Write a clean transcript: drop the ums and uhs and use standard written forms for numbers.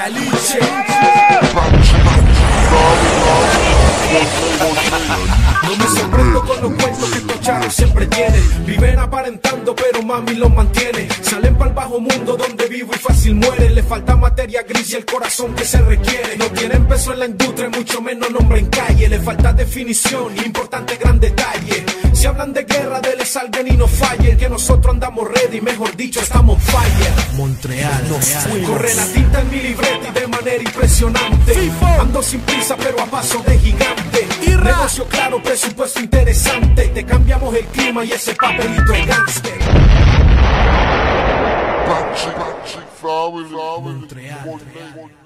Caliche. No me sorprendo con los cuentos que estos charros siempre tienen. Viven aparentando pero mami los mantiene. Salen para el bajo mundo donde vivo y fácil mueren. Le falta materia gris y el corazón que se requiere. No tienen peso en la industria, mucho menos nombre en calle. Le falta definición, importante gran detalle. Si hablan de guerra, dele salgan y no fallen. Que nosotros andamos ready, mejor dicho estamos on fire. Montreal, Corre la tinta en mi libreta y de manera impresionante. Ando sin prisa pero a paso de gigante. Negocio claro, presupuesto interesante. Te cambiamos el clima y ese papelito es gangster. Montreal.